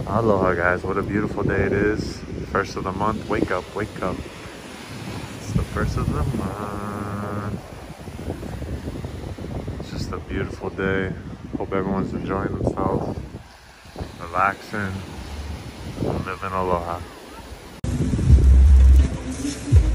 Aloha guys, what a beautiful day it is. First of the month, wake up, wake up. It's the first of the month. It's just a beautiful day. Hope everyone's enjoying themselves, relaxing, living aloha.